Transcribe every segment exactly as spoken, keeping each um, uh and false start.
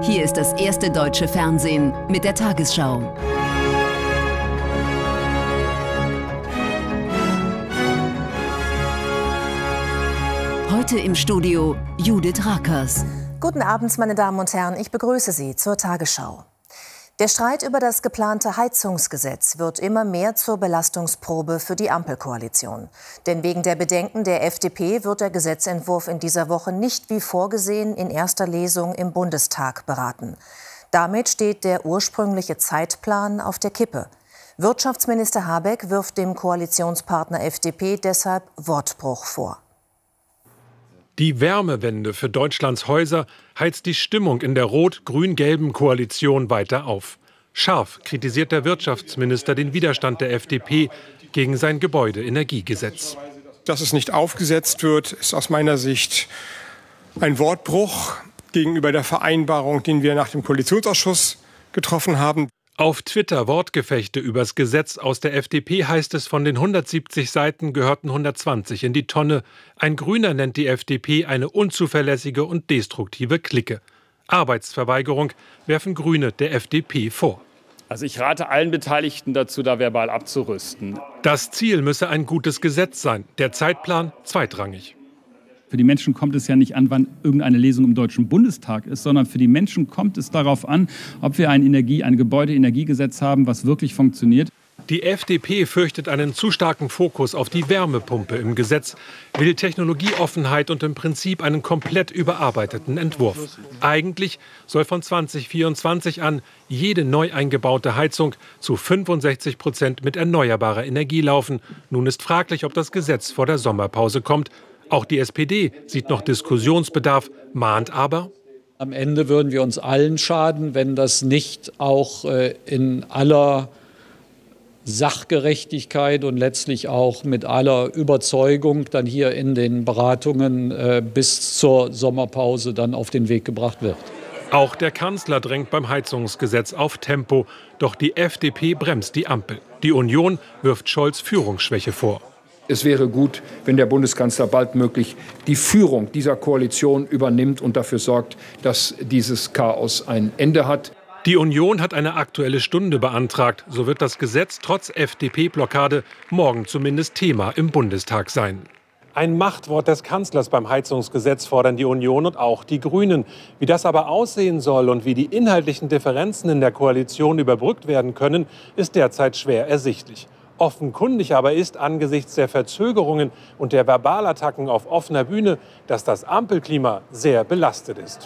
Hier ist das erste deutsche Fernsehen mit der Tagesschau. Heute im Studio Judith Rakers. Guten Abend, meine Damen und Herren. Ich begrüße Sie zur Tagesschau. Der Streit über das geplante Heizungsgesetz wird immer mehr zur Belastungsprobe für die Ampelkoalition. Denn wegen der Bedenken der F D P wird der Gesetzentwurf in dieser Woche nicht wie vorgesehen in erster Lesung im Bundestag beraten. Damit steht der ursprüngliche Zeitplan auf der Kippe. Wirtschaftsminister Habeck wirft dem Koalitionspartner F D P deshalb Wortbruch vor. Die Wärmewende für Deutschlands Häuser heizt die Stimmung in der rot-grün-gelben Koalition weiter auf. Scharf kritisiert der Wirtschaftsminister den Widerstand der F D P gegen sein Gebäudeenergiegesetz. Dass es nicht aufgesetzt wird, ist aus meiner Sicht ein Wortbruch gegenüber der Vereinbarung, den wir nach dem Koalitionsausschuss getroffen haben. Auf Twitter Wortgefechte übers Gesetz aus der F D P heißt es, von den hundertsiebzig Seiten gehörten hundertzwanzig in die Tonne. Ein Grüner nennt die F D P eine unzuverlässige und destruktive Clique. Arbeitsverweigerung werfen Grüne der F D P vor. Also ich rate allen Beteiligten dazu, da verbal abzurüsten. Das Ziel müsse ein gutes Gesetz sein, der Zeitplan zweitrangig. Für die Menschen kommt es ja nicht an, wann irgendeine Lesung im Deutschen Bundestag ist, sondern für die Menschen kommt es darauf an, ob wir ein Energie-, ein Gebäudeenergiegesetz haben, was wirklich funktioniert. Die F D P fürchtet einen zu starken Fokus auf die Wärmepumpe im Gesetz, will Technologieoffenheit und im Prinzip einen komplett überarbeiteten Entwurf. Eigentlich soll von zweitausendvierundzwanzig an jede neu eingebaute Heizung zu fünfundsechzig Prozent mit erneuerbarer Energie laufen. Nun ist fraglich, ob das Gesetz vor der Sommerpause kommt. Auch die S P D sieht noch Diskussionsbedarf, mahnt aber: Am Ende würden wir uns allen schaden, wenn das nicht auch äh, in aller Sachgerechtigkeit und letztlich auch mit aller Überzeugung dann hier in den Beratungen äh, bis zur Sommerpause dann auf den Weg gebracht wird. Auch der Kanzler drängt beim Heizungsgesetz auf Tempo. Doch die F D P bremst die Ampel. Die Union wirft Scholz Führungsschwäche vor. Es wäre gut, wenn der Bundeskanzler baldmöglich die Führung dieser Koalition übernimmt und dafür sorgt, dass dieses Chaos ein Ende hat. Die Union hat eine Aktuelle Stunde beantragt. So wird das Gesetz trotz F D P-Blockade morgen zumindest Thema im Bundestag sein. Ein Machtwort des Kanzlers beim Heizungsgesetz fordern die Union und auch die Grünen. Wie das aber aussehen soll und wie die inhaltlichen Differenzen in der Koalition überbrückt werden können, ist derzeit schwer ersichtlich. Offenkundig aber ist angesichts der Verzögerungen und der Verbalattacken auf offener Bühne, dass das Ampelklima sehr belastet ist.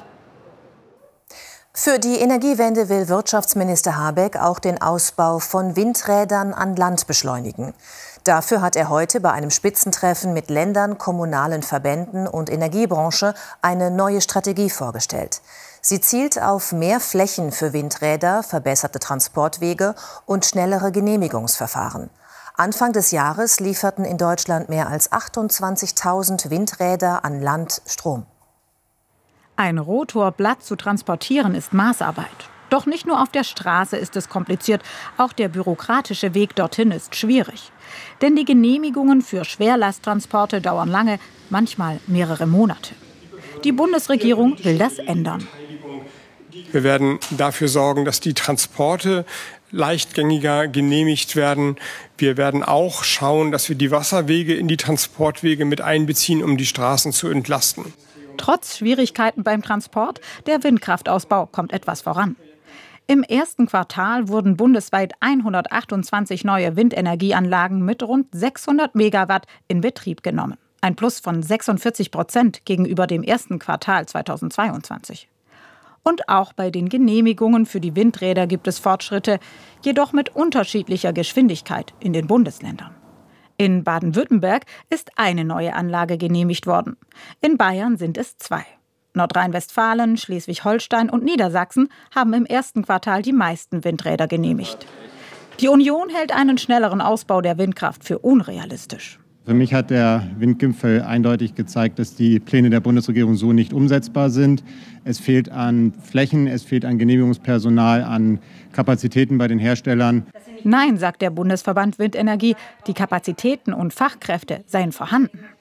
Für die Energiewende will Wirtschaftsminister Habeck auch den Ausbau von Windrädern an Land beschleunigen. Dafür hat er heute bei einem Spitzentreffen mit Ländern, kommunalen Verbänden und Energiebranche eine neue Strategie vorgestellt. Sie zielt auf mehr Flächen für Windräder, verbesserte Transportwege und schnellere Genehmigungsverfahren. Anfang des Jahres lieferten in Deutschland mehr als achtundzwanzigtausend Windräder an Land Strom. Ein Rotorblatt zu transportieren ist Maßarbeit. Doch nicht nur auf der Straße ist es kompliziert, auch der bürokratische Weg dorthin ist schwierig. Denn die Genehmigungen für Schwerlasttransporte dauern lange, manchmal mehrere Monate. Die Bundesregierung will das ändern. Wir werden dafür sorgen, dass die Transporte leichtgängiger genehmigt werden. Wir werden auch schauen, dass wir die Wasserwege in die Transportwege mit einbeziehen, um die Straßen zu entlasten. Trotz Schwierigkeiten beim Transport, der Windkraftausbau kommt etwas voran. Im ersten Quartal wurden bundesweit hundertachtundzwanzig neue Windenergieanlagen mit rund sechshundert Megawatt in Betrieb genommen. Ein Plus von sechsundvierzig Prozent gegenüber dem ersten Quartal zweitausendzweiundzwanzig. Und auch bei den Genehmigungen für die Windräder gibt es Fortschritte, jedoch mit unterschiedlicher Geschwindigkeit in den Bundesländern. In Baden-Württemberg ist eine neue Anlage genehmigt worden. In Bayern sind es zwei. Nordrhein-Westfalen, Schleswig-Holstein und Niedersachsen haben im ersten Quartal die meisten Windräder genehmigt. Die Union hält einen schnelleren Ausbau der Windkraft für unrealistisch. Für mich hat der Windgipfel eindeutig gezeigt, dass die Pläne der Bundesregierung so nicht umsetzbar sind. Es fehlt an Flächen, es fehlt an Genehmigungspersonal, an Kapazitäten bei den Herstellern. Nein, sagt der Bundesverband Windenergie, die Kapazitäten und Fachkräfte seien vorhanden.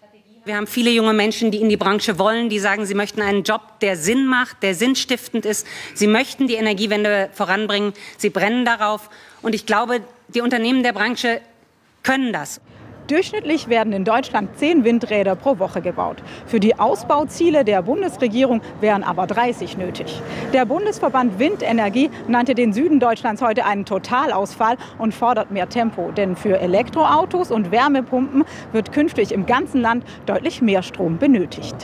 Wir haben viele junge Menschen, die in die Branche wollen, die sagen, sie möchten einen Job, der Sinn macht, der sinnstiftend ist. Sie möchten die Energiewende voranbringen. Sie brennen darauf. Und ich glaube, die Unternehmen der Branche können das. Durchschnittlich werden in Deutschland zehn Windräder pro Woche gebaut. Für die Ausbauziele der Bundesregierung wären aber dreißig nötig. Der Bundesverband Windenergie nannte den Süden Deutschlands heute einen Totalausfall und fordert mehr Tempo. Denn für Elektroautos und Wärmepumpen wird künftig im ganzen Land deutlich mehr Strom benötigt.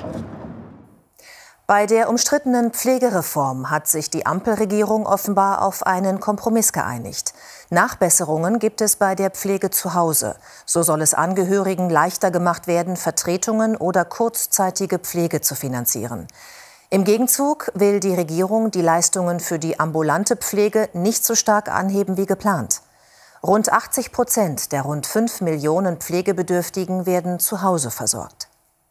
Bei der umstrittenen Pflegereform hat sich die Ampelregierung offenbar auf einen Kompromiss geeinigt. Nachbesserungen gibt es bei der Pflege zu Hause. So soll es Angehörigen leichter gemacht werden, Vertretungen oder kurzzeitige Pflege zu finanzieren. Im Gegenzug will die Regierung die Leistungen für die ambulante Pflege nicht so stark anheben wie geplant. Rund achtzig Prozent der rund fünf Millionen Pflegebedürftigen werden zu Hause versorgt.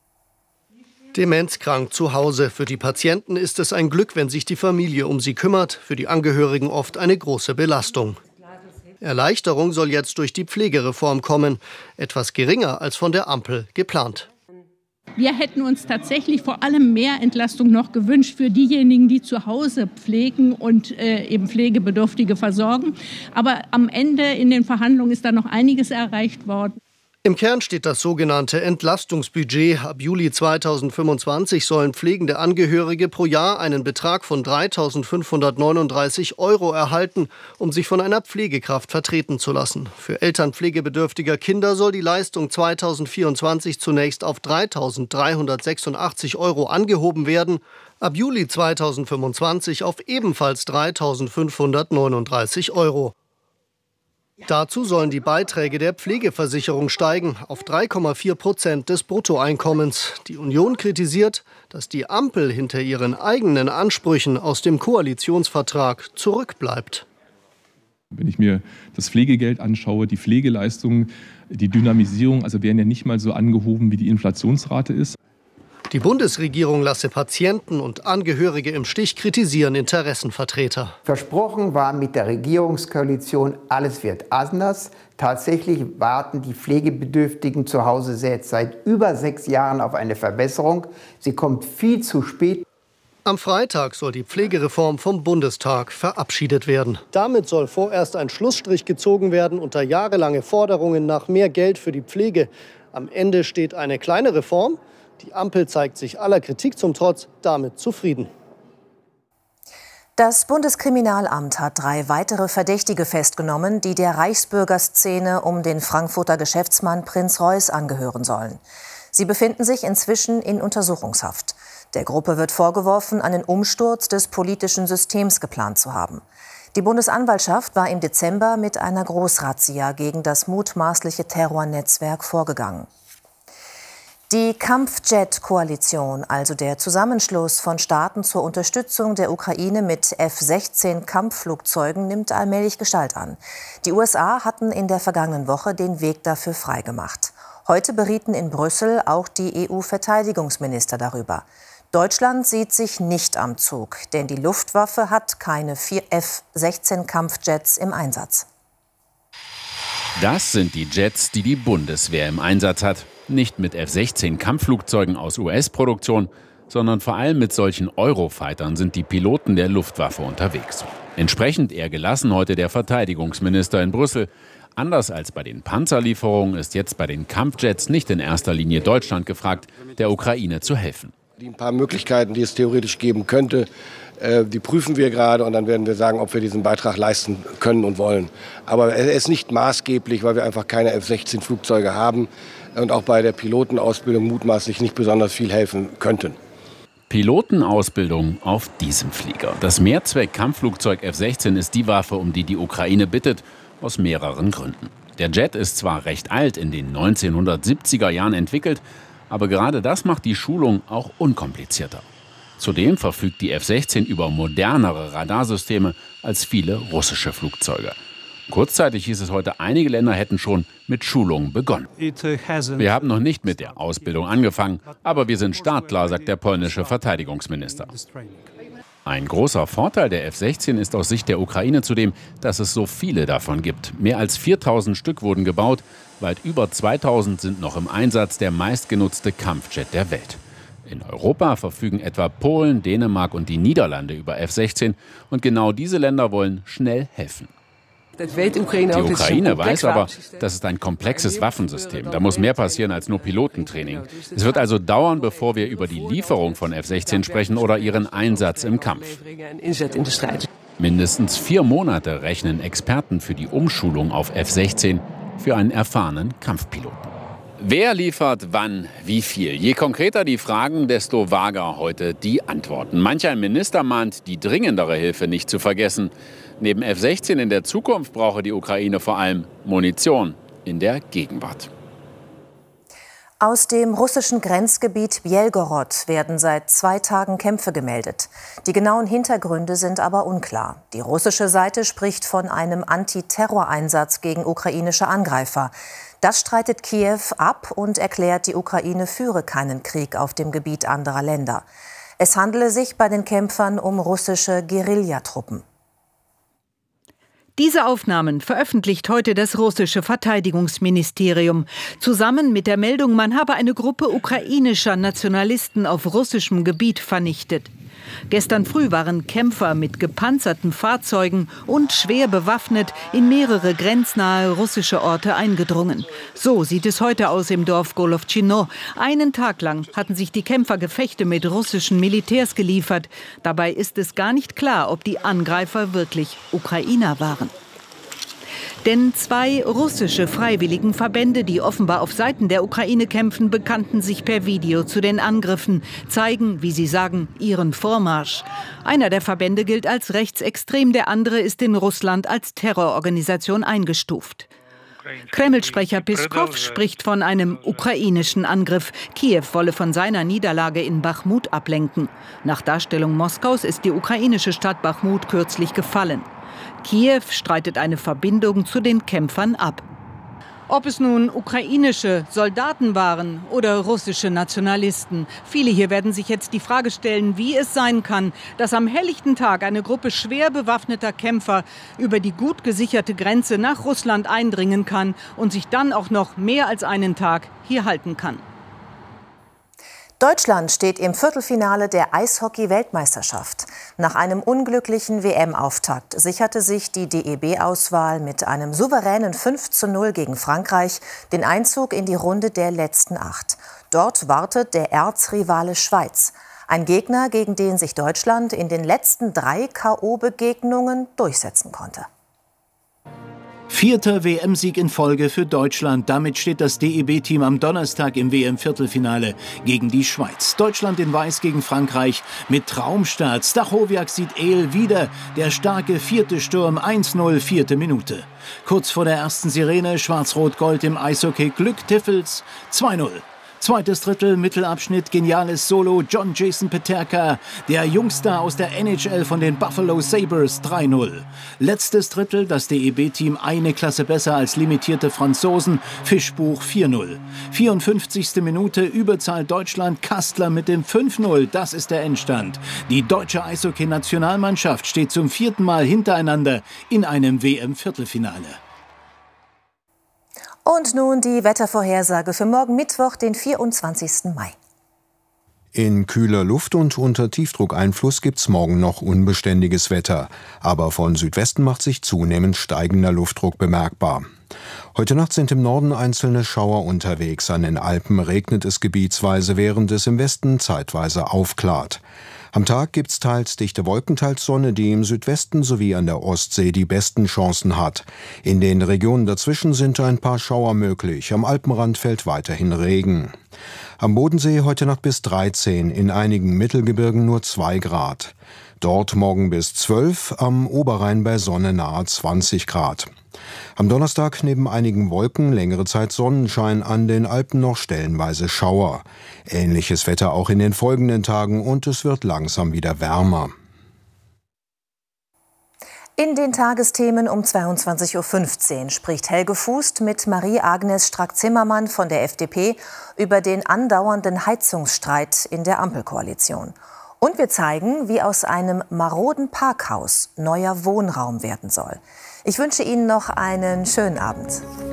Demenzkrank zu Hause. Für die Patienten ist es ein Glück, wenn sich die Familie um sie kümmert. Für die Angehörigen oft eine große Belastung. Erleichterung soll jetzt durch die Pflegereform kommen. Etwas geringer als von der Ampel geplant. Wir hätten uns tatsächlich vor allem mehr Entlastung noch gewünscht für diejenigen, die zu Hause pflegen und äh, eben Pflegebedürftige versorgen. Aber am Ende in den Verhandlungen ist da noch einiges erreicht worden. Im Kern steht das sogenannte Entlastungsbudget. Ab Juli zweitausendfünfundzwanzig sollen pflegende Angehörige pro Jahr einen Betrag von dreitausendfünfhundertneununddreißig Euro erhalten, um sich von einer Pflegekraft vertreten zu lassen. Für Eltern pflegebedürftiger Kinder soll die Leistung zweitausendvierundzwanzig zunächst auf dreitausenddreihundertsechsundachtzig Euro angehoben werden, ab Juli zweitausendfünfundzwanzig auf ebenfalls dreitausendfünfhundertneununddreißig Euro. Dazu sollen die Beiträge der Pflegeversicherung steigen auf drei Komma vier Prozent des Bruttoeinkommens. Die Union kritisiert, dass die Ampel hinter ihren eigenen Ansprüchen aus dem Koalitionsvertrag zurückbleibt. Wenn ich mir das Pflegegeld anschaue, die Pflegeleistungen, die Dynamisierung, also werden ja nicht mal so angehoben, wie die Inflationsrate ist. Die Bundesregierung lasse Patienten und Angehörige im Stich, kritisieren Interessenvertreter. Versprochen war mit der Regierungskoalition, alles wird anders. Tatsächlich warten die Pflegebedürftigen zu Hause jetzt seit über sechs Jahren auf eine Verbesserung. Sie kommt viel zu spät. Am Freitag soll die Pflegereform vom Bundestag verabschiedet werden. Damit soll vorerst ein Schlussstrich gezogen werden unter jahrelange Forderungen nach mehr Geld für die Pflege. Am Ende steht eine kleine Reform. Die Ampel zeigt sich aller Kritik zum Trotz damit zufrieden. Das Bundeskriminalamt hat drei weitere Verdächtige festgenommen, die der Reichsbürgerszene um den Frankfurter Geschäftsmann Prinz Reuß angehören sollen. Sie befinden sich inzwischen in Untersuchungshaft. Der Gruppe wird vorgeworfen, einen Umsturz des politischen Systems geplant zu haben. Die Bundesanwaltschaft war im Dezember mit einer Großrazzia gegen das mutmaßliche Terrornetzwerk vorgegangen. Die Kampfjet-Koalition, also der Zusammenschluss von Staaten zur Unterstützung der Ukraine mit F sechzehn Kampfflugzeugen, nimmt allmählich Gestalt an. Die U S A hatten in der vergangenen Woche den Weg dafür freigemacht. Heute berieten in Brüssel auch die E U-Verteidigungsminister darüber. Deutschland sieht sich nicht am Zug, denn die Luftwaffe hat keine vier F sechzehn Kampfjets im Einsatz. Das sind die Jets, die die Bundeswehr im Einsatz hat. Nicht mit F sechzehn Kampfflugzeugen aus U S-Produktion, sondern vor allem mit solchen Eurofightern sind die Piloten der Luftwaffe unterwegs. Entsprechend eher gelassen heute der Verteidigungsminister in Brüssel. Anders als bei den Panzerlieferungen ist jetzt bei den Kampfjets nicht in erster Linie Deutschland gefragt, der Ukraine zu helfen. Die paar Möglichkeiten, die es theoretisch geben könnte, äh, die prüfen wir gerade und dann werden wir sagen, ob wir diesen Beitrag leisten können und wollen. Aber er ist nicht maßgeblich, weil wir einfach keine F sechzehn Flugzeuge haben und auch bei der Pilotenausbildung mutmaßlich nicht besonders viel helfen könnten. Pilotenausbildung auf diesem Flieger. Das Mehrzweck-Kampfflugzeug F sechzehn ist die Waffe, um die die Ukraine bittet, aus mehreren Gründen. Der Jet ist zwar recht alt, in den neunzehnhundertsiebziger Jahren entwickelt, aber gerade das macht die Schulung auch unkomplizierter. Zudem verfügt die F sechzehn über modernere Radarsysteme als viele russische Flugzeuge. Kurzzeitig hieß es heute, einige Länder hätten schon mit Schulungen begonnen. Wir haben noch nicht mit der Ausbildung angefangen, aber wir sind startklar, sagt der polnische Verteidigungsminister. Ein großer Vorteil der F sechzehn ist aus Sicht der Ukraine zudem, dass es so viele davon gibt. Mehr als viertausend Stück wurden gebaut, weit über zweitausend sind noch im Einsatz, der meistgenutzte Kampfjet der Welt. In Europa verfügen etwa Polen, Dänemark und die Niederlande über F sechzehn und genau diese Länder wollen schnell helfen. Die Ukraine weiß aber, das ist ein komplexes Waffensystem. Da muss mehr passieren als nur Pilotentraining. Es wird also dauern, bevor wir über die Lieferung von F sechzehn sprechen oder ihren Einsatz im Kampf. Mindestens vier Monate rechnen Experten für die Umschulung auf F sechzehn für einen erfahrenen Kampfpiloten. Wer liefert wann wie viel? Je konkreter die Fragen, desto vager heute die Antworten. Manch ein Minister mahnt, die dringendere Hilfe nicht zu vergessen. Neben F sechzehn in der Zukunft brauche die Ukraine vor allem Munition in der Gegenwart. Aus dem russischen Grenzgebiet Bjelgorod werden seit zwei Tagen Kämpfe gemeldet. Die genauen Hintergründe sind aber unklar. Die russische Seite spricht von einem Antiterroreinsatz gegen ukrainische Angreifer. Das streitet Kiew ab und erklärt, die Ukraine führe keinen Krieg auf dem Gebiet anderer Länder. Es handele sich bei den Kämpfern um russische Guerillatruppen. Diese Aufnahmen veröffentlicht heute das russische Verteidigungsministerium. Zusammen mit der Meldung, man habe eine Gruppe ukrainischer Nationalisten auf russischem Gebiet vernichtet. Gestern früh waren Kämpfer mit gepanzerten Fahrzeugen und schwer bewaffnet in mehrere grenznahe russische Orte eingedrungen. So sieht es heute aus im Dorf Golovchino. Einen Tag lang hatten sich die Kämpfer Gefechte mit russischen Militärs geliefert. Dabei ist es gar nicht klar, ob die Angreifer wirklich Ukrainer waren. Denn zwei russische Freiwilligenverbände, die offenbar auf Seiten der Ukraine kämpfen, bekannten sich per Video zu den Angriffen, zeigen, wie sie sagen, ihren Vormarsch. Einer der Verbände gilt als rechtsextrem, der andere ist in Russland als Terrororganisation eingestuft. Kreml-Sprecher Peskow spricht von einem ukrainischen Angriff. Kiew wolle von seiner Niederlage in Bachmut ablenken. Nach Darstellung Moskaus ist die ukrainische Stadt Bachmut kürzlich gefallen. Kiew streitet eine Verbindung zu den Kämpfern ab. Ob es nun ukrainische Soldaten waren oder russische Nationalisten. Viele hier werden sich jetzt die Frage stellen, wie es sein kann, dass am helllichten Tag eine Gruppe schwer bewaffneter Kämpfer über die gut gesicherte Grenze nach Russland eindringen kann und sich dann auch noch mehr als einen Tag hier halten kann. Deutschland steht im Viertelfinale der Eishockey-Weltmeisterschaft. Nach einem unglücklichen W M-Auftakt sicherte sich die D E B-Auswahl mit einem souveränen fünf zu null gegen Frankreich den Einzug in die Runde der letzten acht. Dort wartet der Erzrivale Schweiz. Ein Gegner, gegen den sich Deutschland in den letzten drei K O-Begegnungen durchsetzen konnte. Vierter W M-Sieg in Folge für Deutschland. Damit steht das D E B-Team am Donnerstag im W M-Viertelfinale gegen die Schweiz. Deutschland in Weiß gegen Frankreich mit Traumstart. Stachowiak sieht El wieder. Der starke vierte Sturm, eins null, vierte Minute. Kurz vor der ersten Sirene, Schwarz-Rot-Gold im Eishockey. Glück Tiffels, zwei null. Zweites Drittel, Mittelabschnitt, geniales Solo, John Jason Peterka, der Jungstar aus der N H L von den Buffalo Sabres, drei null. Letztes Drittel, das D E B-Team eine Klasse besser als limitierte Franzosen, Fischbuch vier null. vierundfünfzigste Minute, Überzahl Deutschland, Kastler mit dem fünf null, das ist der Endstand. Die deutsche Eishockey-Nationalmannschaft steht zum vierten Mal hintereinander in einem W M-Viertelfinale. Und nun die Wettervorhersage für morgen Mittwoch, den vierundzwanzigsten Mai. In kühler Luft und unter Tiefdruckeinfluss gibt's morgen noch unbeständiges Wetter. Aber von Südwesten macht sich zunehmend steigender Luftdruck bemerkbar. Heute Nacht sind im Norden einzelne Schauer unterwegs. An den Alpen regnet es gebietsweise, während es im Westen zeitweise aufklart. Am Tag gibt's teils dichte Wolken, teils Sonne, die im Südwesten sowie an der Ostsee die besten Chancen hat. In den Regionen dazwischen sind ein paar Schauer möglich. Am Alpenrand fällt weiterhin Regen. Am Bodensee heute Nacht bis dreizehn, in einigen Mittelgebirgen nur zwei Grad. Dort morgen bis zwölf, am Oberrhein bei Sonne nahe zwanzig Grad. Am Donnerstag neben einigen Wolken längere Zeit Sonnenschein, an den Alpen noch stellenweise Schauer. Ähnliches Wetter auch in den folgenden Tagen und es wird langsam wieder wärmer. In den Tagesthemen um zweiundzwanzig Uhr fünfzehn spricht Helge Fußt mit Marie-Agnes Strack-Zimmermann von der F D P über den andauernden Heizungsstreit in der Ampelkoalition. Und wir zeigen, wie aus einem maroden Parkhaus neuer Wohnraum werden soll. Ich wünsche Ihnen noch einen schönen Abend.